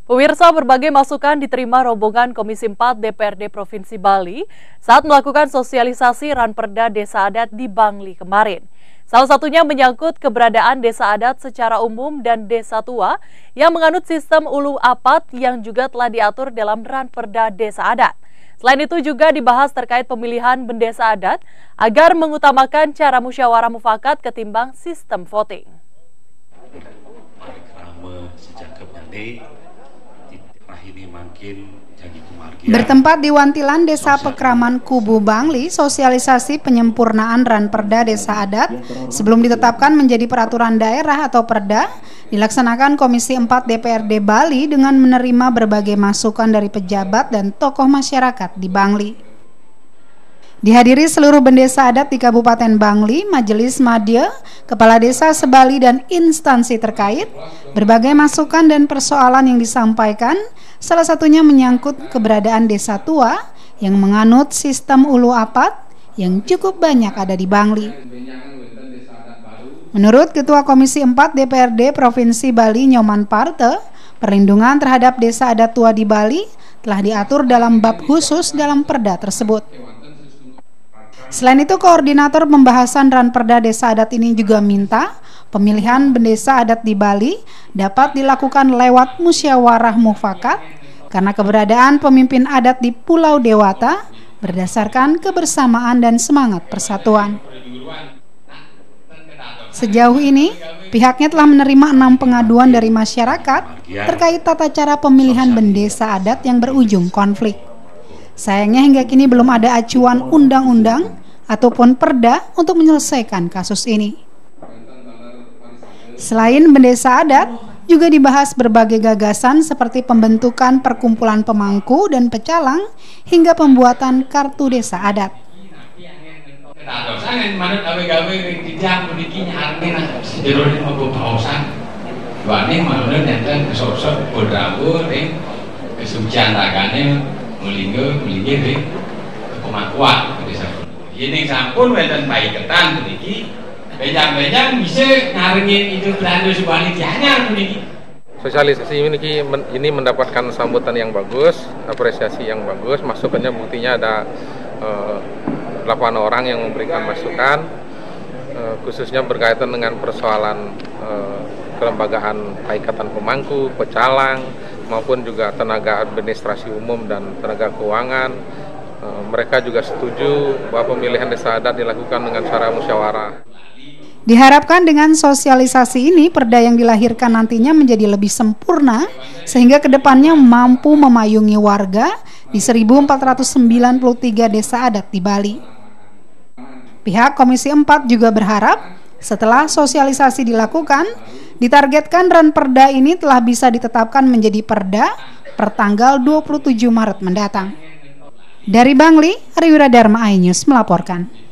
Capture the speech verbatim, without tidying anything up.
Pemirsa, berbagai masukan diterima rombongan Komisi empat D P R D Provinsi Bali saat melakukan sosialisasi Ranperda Desa Adat di Bangli kemarin. Salah satunya menyangkut keberadaan desa adat secara umum dan desa tua yang menganut sistem ulu apat yang juga telah diatur dalam Ranperda Desa Adat. Selain itu juga dibahas terkait pemilihan bendesa adat agar mengutamakan cara musyawarah mufakat ketimbang sistem voting. Bertempat di Wantilan, Desa Pekraman Kubu Bangli, sosialisasi penyempurnaan Ranperda Desa Adat sebelum ditetapkan menjadi peraturan daerah atau perda dilaksanakan Komisi empat D P R D Bali dengan menerima berbagai masukan dari pejabat dan tokoh masyarakat di Bangli. Dihadiri seluruh bendesa adat di Kabupaten Bangli, Majelis Madya, Kepala Desa Sebali dan instansi terkait. Berbagai masukan dan persoalan yang disampaikan, salah satunya menyangkut keberadaan desa tua yang menganut sistem ulu apat yang cukup banyak ada di Bangli. Menurut Ketua Komisi empat D P R D Provinsi Bali Nyoman Parte, perlindungan terhadap desa adat tua di Bali telah diatur dalam bab khusus dalam perda tersebut. Selain itu, koordinator pembahasan Ranperda Desa Adat ini juga minta pemilihan bendesa adat di Bali dapat dilakukan lewat musyawarah mufakat karena keberadaan pemimpin adat di Pulau Dewata berdasarkan kebersamaan dan semangat persatuan. Sejauh ini, pihaknya telah menerima enam pengaduan dari masyarakat terkait tata cara pemilihan bendesa adat yang berujung konflik. Sayangnya hingga kini belum ada acuan undang-undang ataupun perda untuk menyelesaikan kasus ini. Selain bendesa adat, juga dibahas berbagai gagasan seperti pembentukan perkumpulan pemangku dan pecalang hingga pembuatan kartu desa adat. Mulinggo mulingge di kemakuan desa. Ini sampun wonten paiketan mriki. Benjang-benjang bisa ngaringin itu Belanda Subali dianyar mriki. Sosialisasi ini ini mendapatkan sambutan yang bagus, apresiasi yang bagus. Masukannya buktinya ada eh, delapan orang yang memberikan masukan, eh, khususnya berkaitan dengan persoalan eh, kelembagaan paikatan pemangku, pecalang, maupun juga tenaga administrasi umum dan tenaga keuangan. E, mereka juga setuju bahwa pemilihan desa adat dilakukan dengan cara musyawarah. Diharapkan dengan sosialisasi ini, perda yang dilahirkan nantinya menjadi lebih sempurna sehingga kedepannya mampu memayungi warga di seribu empat ratus sembilan puluh tiga desa adat di Bali. Pihak Komisi empat juga berharap setelah sosialisasi dilakukan, ditargetkan Ranperda ini telah bisa ditetapkan menjadi perda per tanggal dua puluh tujuh Maret mendatang. Dari Bangli, Ariwira Dharma iNews melaporkan.